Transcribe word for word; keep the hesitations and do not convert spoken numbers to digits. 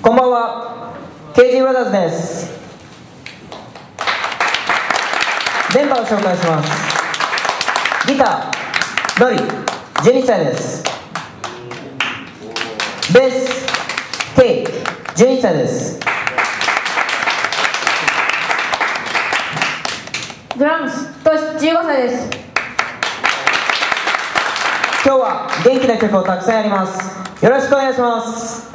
こんばんは、ケージー ブラザーズです。メンバーを紹介します。ギター、ロリ、じゅうにさいです。ベース、ケイ、じゅうにさいです。 ドラムス、トシ、じゅうごさいです。 今日は元気な曲をたくさんやります。よろしくお願いします。